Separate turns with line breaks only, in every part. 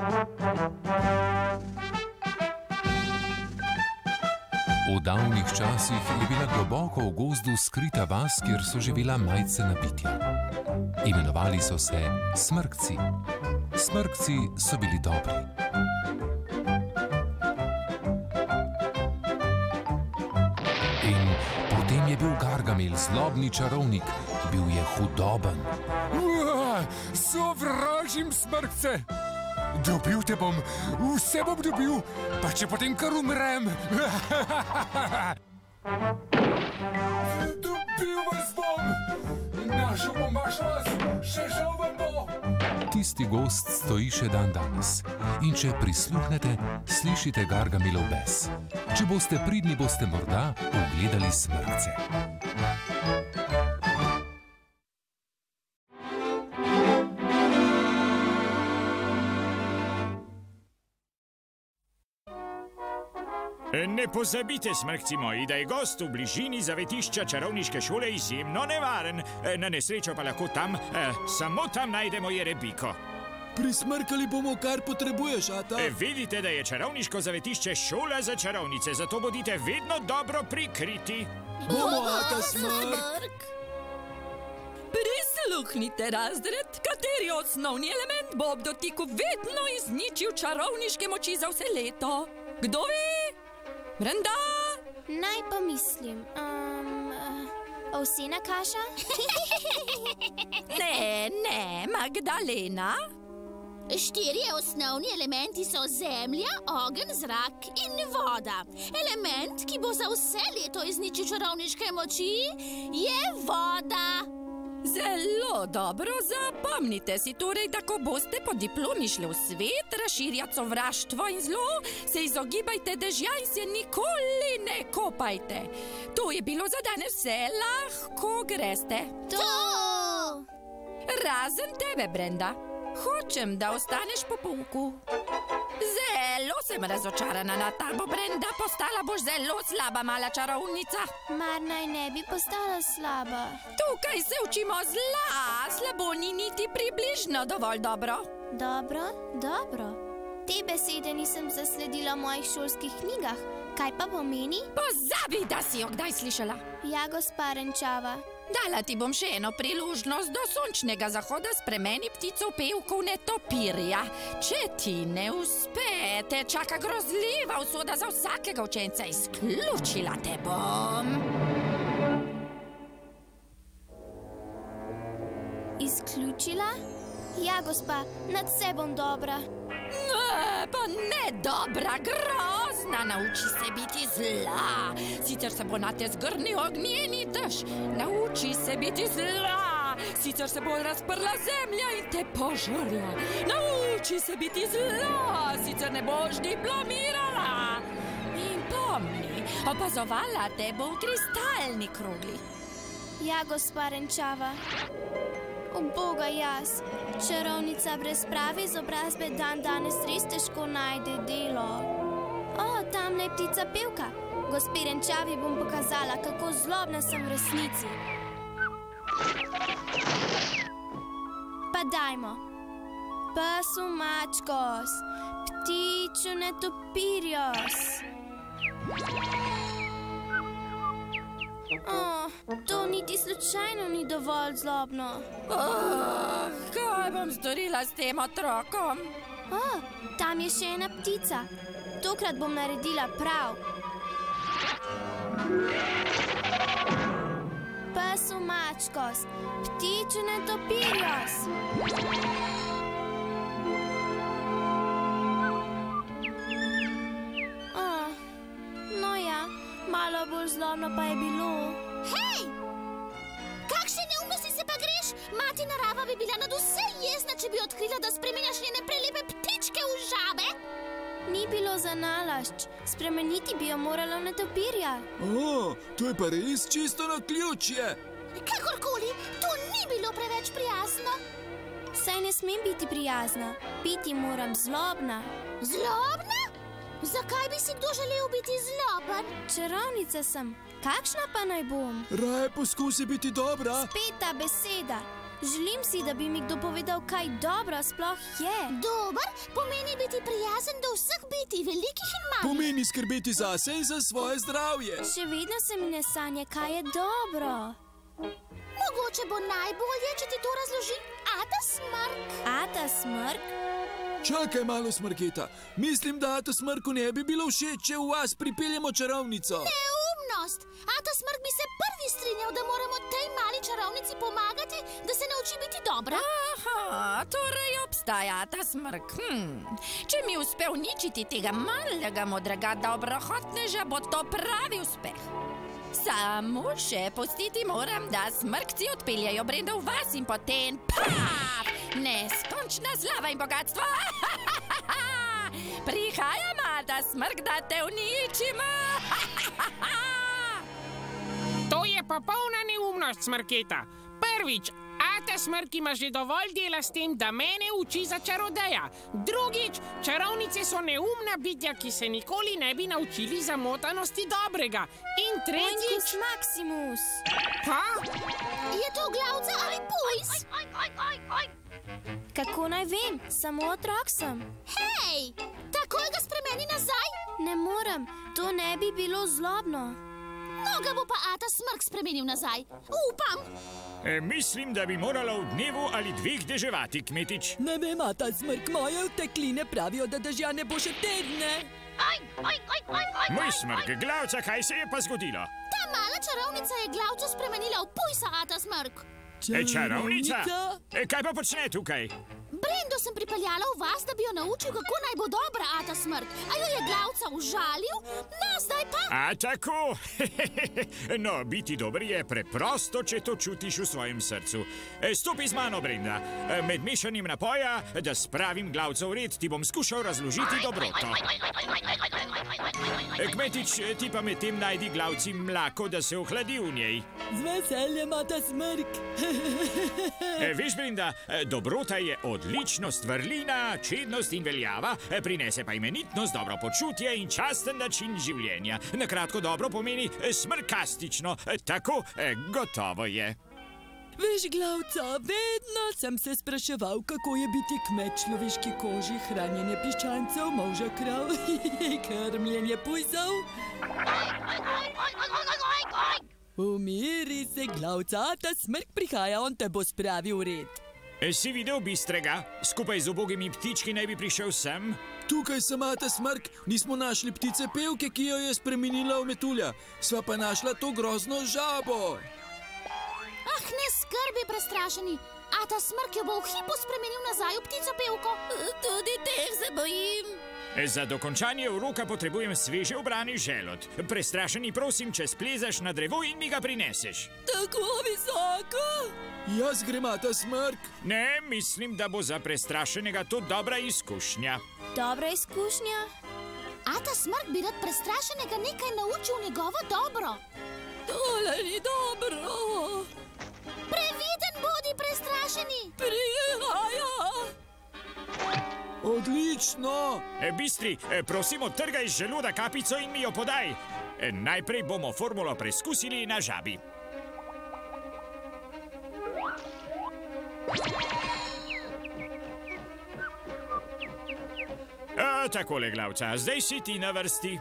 V davnih časih je bila globoko v gozdu skrita vas, kjer so živela majcena bitja. Imenovali so se smrkci. Smrkci so bili dobri. In potem je bil Gargamel zlobni čarovnik, bil je hudoben.
Sovražim smrkce! Dobil te bom, vse bom dobil, pa če potem kar umrem. Dobil vas bom! Našel bom vaš vas, še žal vam bo!
Tisti gozd stoji še dan danes. In če prisluhnete, slišite Gargamelov bes. Če boste pridni, boste morda ugledali smrkce.
Ne pozabite, smrkci moji, da je gost v bližini zavetišča čarovniške šole izjemno nevaren. Na nesrečo pa lahko tam, samo tam najdemo jerebiko.
Prismrkali bomo, kar potrebuješ, ata?
Vidite, da je čarovniško zavetišče šola za čarovnice, zato bodite vedno dobro prikriti.
Bomo, ata Smrk!
Prisluhnite, razred, kateri osnovni element bo ob dotiku vedno izničil čarovniške moči za vse leto. Kdo ve? Brenda?
Naj pomislim. Ovsena kaša?
Ne, Magdalena.
4 osnovni elementi so zemlja, ogenj, zrak in voda. Element, ki bo za vse leto izničil čarovniške moči, je voda.
Zelo dobro, zapomnite si torej, da ko boste po diplomi šli v svet, razširjati sovraštvo in zlo, se izogibajte dežja in se nikoli ne kopajte. To je bilo za danes vse, lahko greste.
To!
Razen tebe, Brenda. Hočem, da ostaneš po pouku. Zelo sem razočarana na tabo, Brenda. Postala boš zelo slaba mala čarovnica.
Mar naj ne bi postala slaba.
Tukaj se učimo zla. Slabo ni niti približno dovolj dobro.
Dobro. Te besede nisem zasledila v mojih šolskih knjigah. Kaj pa pomeni?
Pozabi, da si jo kdaj slišala.
Ja, gospa Renčava.
Dala ti bom še eno priložnost. Do sončnega zahoda spremeni ptico v pevko v netopirja. Če ti ne uspe, te čaka grozljiva usoda za vsakega učenca. Izključila te bom.
Izključila? Ja, gospa, nadse bom dobra.
Ne, pa ne dobra, grozna. Nauči se biti zla. Sicer se bo na te zgrnil ognjeni dež. Nauči se biti zla. Sicer se bo razprla zemlja in te požrla. Nauči se biti zla. Sicer ne boš diplomirala. In pomni, opazovala te bo v kristalni krogli.
Ja, gospa Renčava. O boga, jaz. Čarovnica brez prave izobrazbe danes res težko najde delo. O, tamle je ptica pevka. Gospe Renčavi bom pokazala, kako zlobna sem v resnici. Pa dajmo. Pasu mačkos, ptiču netopirjos. To niti slučajno ni dovolj zlobno.
Kaj bom storila s tem otrokom?
Tam je še ena ptica. Tokrat bom naredila prav. Pasu mačkos, ptiču netopirjos. No ja, malo bolj zlobno pa je bilo.
Hej! Kakšne neumnosti se pa greš? Mati narava bi bila nadvse jezna, če bi odkrila, da spremenjaš njene prelepe ptičke v žabe.
Ni bilo zanalašč. Spremeniti bi jo moralo v netopirja.
To je pa res čisto naključje.
Kakorkoli, to ni bilo preveč prijazno.
Saj ne smem biti prijazna. Biti moram zlobna.
Zlobna? Zakaj bi si kdo želel biti zloben?
Čarovnica sem. Kakšna pa naj bom?
Raje poskusi biti dobra.
Spet ta beseda. Želim si, da bi mi kdo povedal, kaj dobro sploh je.
Dober pomeni biti prijazen do vseh bitij, velikih in malih.
Pomeni skrbeti zase in za svoje zdravje.
Še vedno se mi ne sanja, kaj je dobro.
Mogoče bo najbolje, če ti to razloži Ata Smrk.
Ata Smrk?
Čakaj malo, Smrketa. Mislim, da Ata Smrku ne bi bilo všeč, če v vas pripeljemo čarovnico.
Neumnost! Ata Smrk bi se prvi strinjal, da moramo tej mali čarovnici pomagati, da se nauči biti dobra.
Aha, torej obstaja ta smrk. Če mi uspe uničiti tega malega modrega dobrohotneža, bo to pravi uspeh. Samo še pustiti moram, da smrkci odpeljajo Brendo v vas in potem paf! Neskončna slava in bogatstvo! Prihajam, Ata Smrk, da te uničimo!
To je popolna neumnost, Smrketa. Prvič, Ata Smrk ima že dovolj dela s tem, da mene uči za čarodeja. Drugič, čarovnice so neumna bitja, ki se nikoli ne bi naučili zamotanosti dobrega. In tretjič...
Maximus.
Ha?
Je to glavca ali pujs?
Kako naj vem? Samo otrok sem.
Hej, takoj ga spremeni nazaj.
Ne morem, to ne bi bilo zlobno.
No, ga bo pa Ata Smrk spremenil nazaj. Upam.
Mislim, da bi morala v dnevu ali dveh deževati, Kmetič.
Ne vem, Ata Smrk, moje vtekline pravijo, da dežja ne bo še tedne.
Moj Smrk, glavca, kaj se je pa zgodilo?
Ta mala čarovnica je glavco spremenila v pujsa, Ata Smrk.
Čarovnica? Kaj pa počne tukaj?
Brendo sem pripeljala v vas, da bi jo naučil, kako naj bo dobra, Ata Smrk. A jo je glavca užalil? No, zdaj pa...
A tako? No, biti dober je preprosto, če to čutiš v svojem srcu. Stopi z mano, Brenda. Med mešanjem napoja, da spravim glavca v red, ti bom skušal razložiti dobroto. Kmetič, ti pa med tem najdi glavci mlako, da se ohladi v njej.
Z veseljem, Ata Smrk.
Veš, Brenda, dobrota je odličnost, vrlina, čednost in veljava, prinese pa imenitnost, dobro počutje in časten način življenja. Na kratko dobro pomeni smrkastično, tako gotovo je.
Veš, glavca, vedno sem se spraševal, kako je biti kmet človeški koži, hranjenje piščancev, moža krav, krmljenje pujsov. Umiri se, glavca, Ata Smrk prihaja, on te bo spravil v red.
Si videl bistrega? Skupaj z ubogimi ptički naj bi prišel sem?
Tukaj sem, Ata Smrk. Nismo našli ptice pevke, ki jo je spremenila v metulja. Sva pa našla to grozno žabo.
Ah, ne skrbi, prestrašeni. Ata Smrk jo bo v hipu spremenil nazaj v ptico pevko.
Tudi teh se bojim.
Za dokončanje uroka potrebujem sveže obrani želod. Prestrašeni, prosim, če splezaš na drevo in mi ga prineseš.
Tako visoko?
Jaz grem, Ata Smrk.
Ne, mislim, da bo za prestrašenega to dobra izkušnja.
Dobra izkušnja?
Ata Smrk bi rad prestrašenega nekaj naučil njegovo dobro.
Tole ni dobro.
Previden bodi, prestrašeni.
Prihaja.
Odlično.
Bistri, prosim, odtrgaj iz želuda kapico in mi jo podaj. Najprej bomo formulo preskusili na žabi. Takole, glavca, zdaj si ti na vrsti.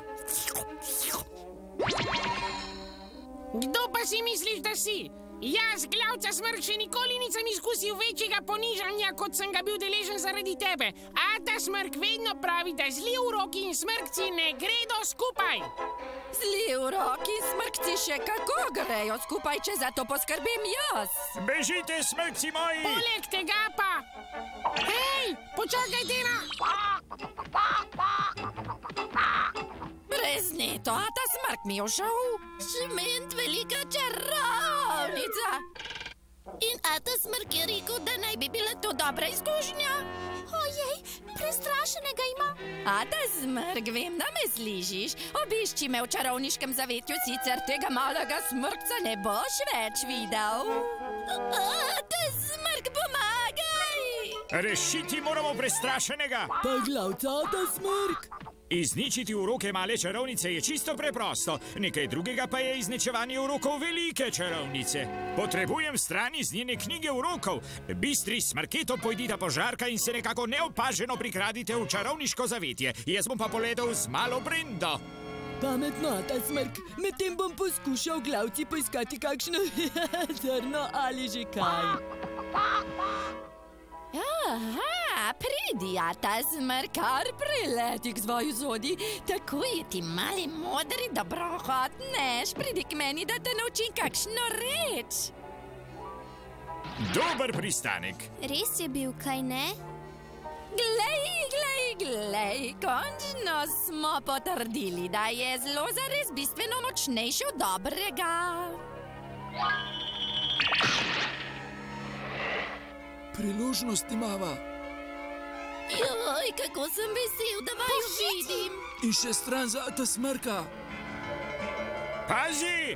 Kdo pa si misliš, da si? Jaz, glavca Smrk, še nikoli nisem izkusil večjega ponižanja, kot sem ga bil deležen zaradi tebe. Ata Smrk vedno pravi, da zli uroki in smrkci ne gredo skupaj.
Zli uroki in smrkci še kako grejo skupaj, če za to poskrbim jaz.
Bežite, smrkci moji!
Poleg tega pa... Hej, počakajte na...
Prezneto, Ata Smrk mi je všel. Šment, velika čarovnica. In Ata Smrk je rekel, da naj bi bila to dobra izkušnja.
Ojej, prestrašenega ima.
Ata Smrk, vem, da me slišiš. Obišči me v čarovniškem zavetju, sicer tega malega smrkca ne boš več videl. Ata Smrk, pomagaj!
Rešiti moramo prestrašenega.
Pa glavca, Ata Smrk.
Izničiti uroke male čarovnice je čisto preprosto. Nekaj drugega pa je izničevanje urokov velike čarovnice. Potrebujem stran iz njene knjige urokov. Bistri s Marketo pojdita po Žarka in se nekako neopaženo prikradite v čarovniško zavetje. Jaz bom pa poletel z malo Brindo.
Pametno, Ata Smrk. Medtem bom poskušal glavci poiskati kakšno zrno ali že kaj.
Aha, pridi, Ata Smrk, kar prileti k svoju zodi. Tako je ti mali modri dobrohotnež. Pridi k meni, da te naučim kakšno reč.
Dober pristanek.
Res je bil, kaj ne?
Glej, končno smo potrdili, da je zelo zares bistveno močnejši od dobrega.
Priložnost imava.
Joj, kako sem vesel, da vaju vidim.
In še stran za Ata Smrka.
Pazi!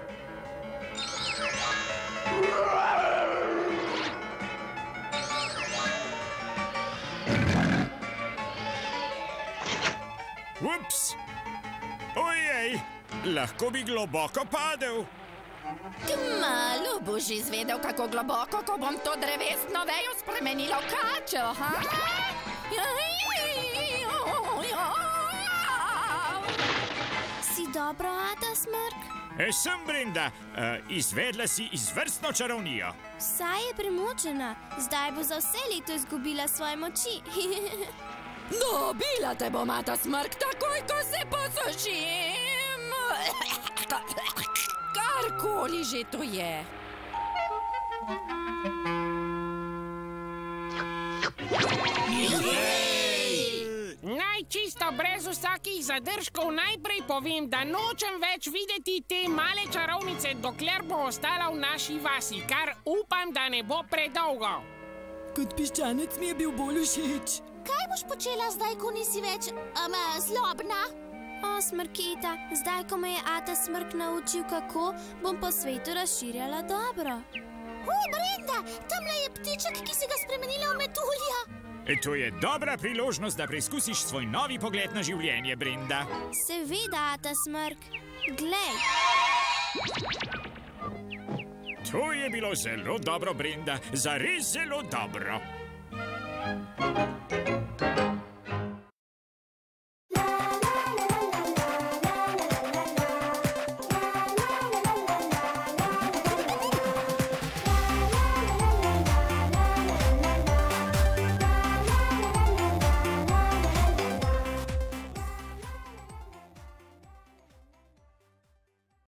Ups! Ojej, lahko bi globoko padel.
Kmalu boš izvedel, kako globoko, ko bom to drevesno vejo spremenila v kačo, ha?
Si dobro, Ata Smrk?
Sem Brenda. Izvedla si izvrstno čarovnijo.
Saj je premočena. Zdaj bo za vse leto izgubila svoje moči.
Dobila te bom, Ata Smrk, takoj, ko se posušim. Karkoli že to je.
Naj čisto brez vsakih zadržkov najprej povem, da nočem več videti te male čarovnice, dokler bo ostala v naši vasi, kar upam, da ne bo predolgo.
Kot piščanec mi je bil bolj všeč.
Kaj boš počela zdaj, ko nisi več zlobna?
O, Smrketa, zdaj, ko me je Ata Smrk naučil kako, bom po svetu razširjala dobro.
O, Brenda, tamle je ptiček, ki si ga spremenila v metulja.
To je dobra priložnost, da preizkusiš svoj novi pogled na življenje, Brenda.
Seveda, Ata Smrk. Glej.
To je bilo zelo dobro, Brenda. Zares zelo dobro.